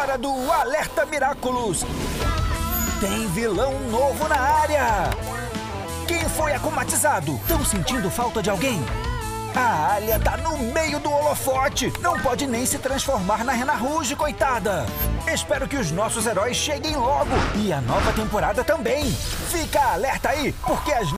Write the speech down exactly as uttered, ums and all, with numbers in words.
hora do Alerta Miraculous. Tem vilão novo na área. Quem foi acumatizado? Estão sentindo falta de alguém? A Alia tá no meio do holofote. Não pode nem se transformar na Rena Rouge, coitada. Espero que os nossos heróis cheguem logo. E a nova temporada também. Fica alerta aí, porque as